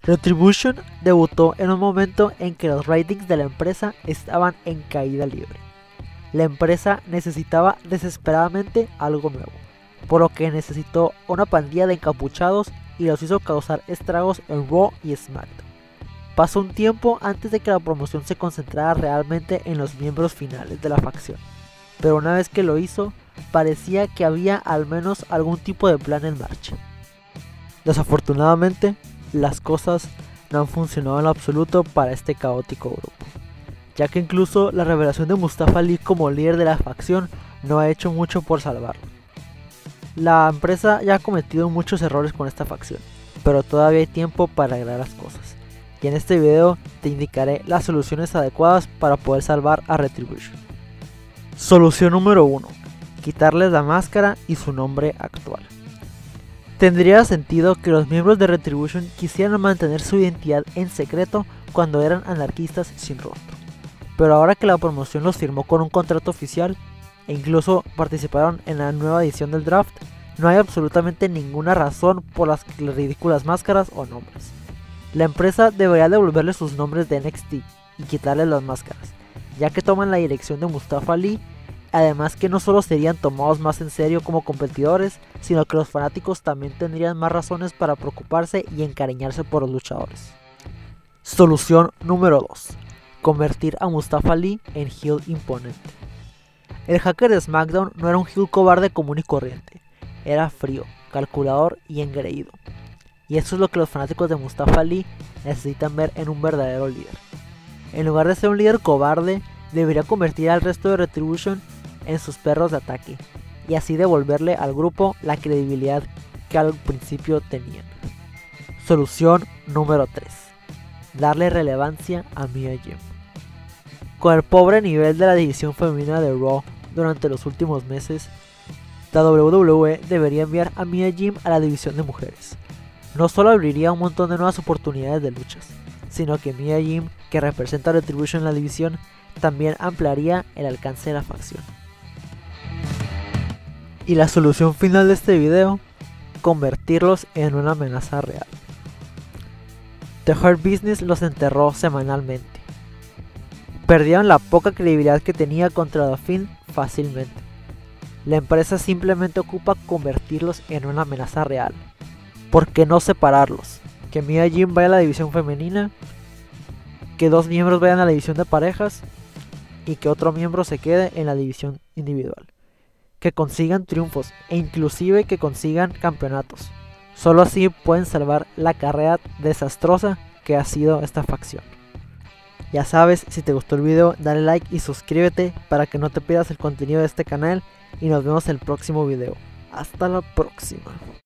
Retribution debutó en un momento en que los ratings de la empresa estaban en caída libre. La empresa necesitaba desesperadamente algo nuevo, por lo que necesitó una pandilla de encapuchados y los hizo causar estragos en Raw y SmackDown. Pasó un tiempo antes de que la promoción se concentrara realmente en los miembros finales de la facción, pero una vez que lo hizo, parecía que había al menos algún tipo de plan en marcha. Desafortunadamente, las cosas no han funcionado en lo absoluto para este caótico grupo, ya que incluso la revelación de Mustafa Ali como líder de la facción no ha hecho mucho por salvarlo. La empresa ya ha cometido muchos errores con esta facción, pero todavía hay tiempo para arreglar las cosas, y en este video te indicaré las soluciones adecuadas para poder salvar a Retribution. Solución número 1. Quitarles la máscara y su nombre actual. Tendría sentido que los miembros de Retribution quisieran mantener su identidad en secreto cuando eran anarquistas sin rostro, pero ahora que la promoción los firmó con un contrato oficial e incluso participaron en la nueva edición del draft, no hay absolutamente ninguna razón por las ridículas máscaras o nombres. La empresa debería devolverles sus nombres de NXT y quitarles las máscaras, ya que toman la dirección de Mustafa Ali. Además que no solo serían tomados más en serio como competidores, sino que los fanáticos también tendrían más razones para preocuparse y encariñarse por los luchadores. Solución número 2. Convertir a Mustafa Ali en heel imponente. El hacker de SmackDown no era un heel cobarde común y corriente, era frío, calculador y engreído. Y eso es lo que los fanáticos de Mustafa Ali necesitan ver en un verdadero líder. En lugar de ser un líder cobarde, debería convertir al resto de Retribution en sus perros de ataque, y así devolverle al grupo la credibilidad que al principio tenían. Solución número 3. Darle relevancia a Mia Yim. Con el pobre nivel de la división femenina de Raw durante los últimos meses, la WWE debería enviar a Mia Yim a la división de mujeres. No solo abriría un montón de nuevas oportunidades de luchas, sino que Mia Yim, que representa a Retribution en la división, también ampliaría el alcance de la facción. Y la solución final de este video, convertirlos en una amenaza real. The Hurt Business los enterró semanalmente. Perdieron la poca credibilidad que tenía contra The Fiend fácilmente. La empresa simplemente ocupa convertirlos en una amenaza real. ¿Por qué no separarlos? Que Mia Yim vaya a la división femenina, que 2 miembros vayan a la división de parejas y que otro miembro se quede en la división individual. Que consigan triunfos e inclusive que consigan campeonatos. Solo así pueden salvar la carrera desastrosa que ha sido esta facción. Ya sabes, si te gustó el video, dale like y suscríbete para que no te pierdas el contenido de este canal y nos vemos en el próximo video. Hasta la próxima.